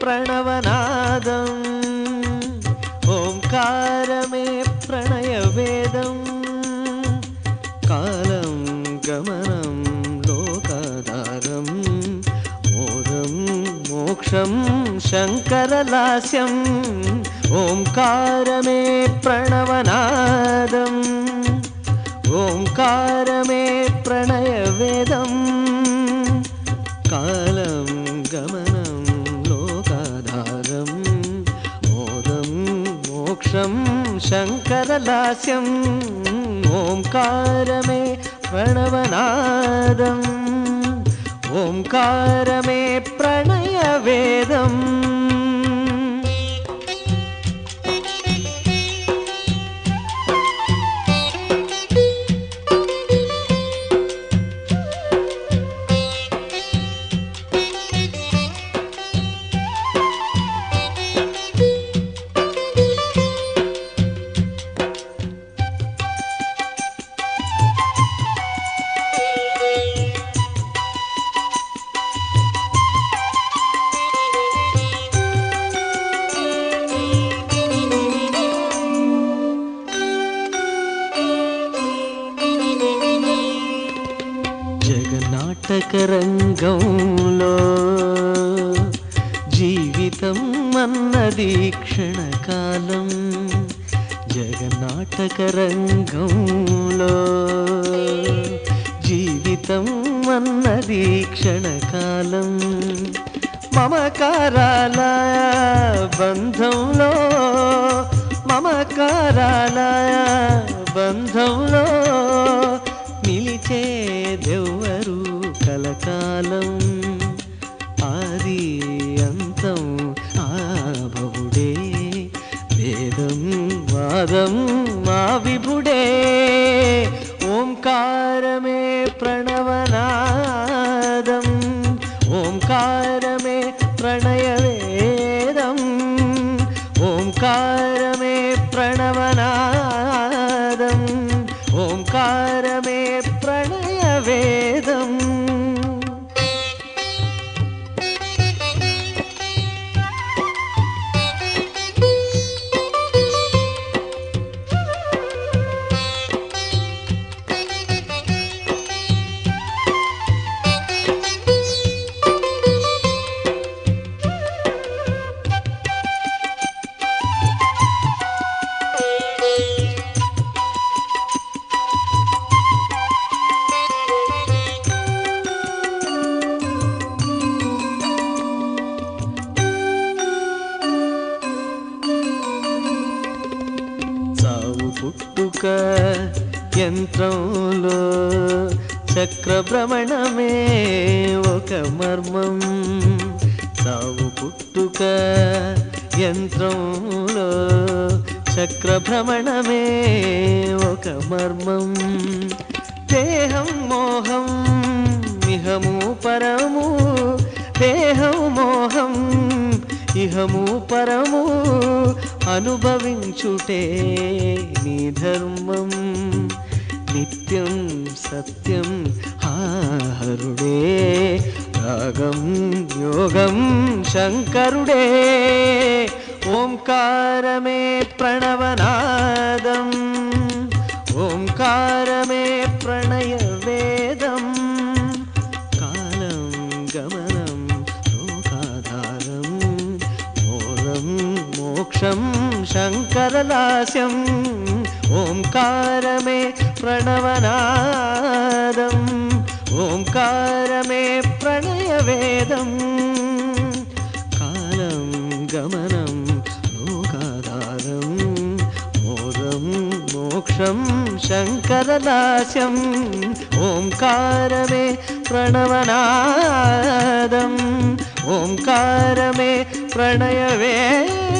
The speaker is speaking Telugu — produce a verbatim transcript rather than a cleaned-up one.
प्रणवनादम् ओंकारमे प्रणयवेदम् कालं गमनं लोकाधारं मोदं मोक्षं शङ्करलास्यम् ओंकारमे प्रणवनादम् ओंकारमे प्रणयवेदम् कालं गमनं लोकाधारं मोदं मोक्षं शङ्करलास्यम् ओंकारमे प्रणवनादम् ओंकारमे प्रणयवेदम् జగన్నాటకరంగంలో జీవితం అన్నది క్షణకాలం జగన్నాటకరంగంలో జీవితం అన్నది క్షణకాలం మమకారాల బంధంలో మమకారాల బంధంలో నిలిచేదెవ్వరు కలకాలం ఆది అంతం ఆ భవుడే వేదం వాదం మా విభుడే ఓంకారమే ప్రణవనాదం ఓంకారమే ప్రణయవేదం ఓంకారమే ప్రణవనాదం ఓంకారమే ప్రణయవేదం పుట్టుక యంత్రంలో చక్రభ్రమణమే ఒక మర్మం సావు పుట్టుక యంత్రంలో చక్రభ్రమణమే ఒక మర్మం దేహం మోహం ఇహము పరము దేహం మోహం ఇహము పరము అనుభవించుటే నీ ధర్మం నిత్యం సత్యం హరుడే రాగం యోగం శంకరుడే ఓంకారమే ప్రణవనాదం ఓంకారమే ప్రణయవేదం కాలం గమనం లోకాధారం మూలం మోక్షం శంకరలాస్యం ఓంకారమే ప్రణవనాదం ఓంకారమే ప్రణయవేదం కాలం గమనం లోకాధారం మూలం మోక్షం శంకరలాస్యం ఓంకారమే ప్రణవనాదం ఓంకారమే ప్రణయవేదం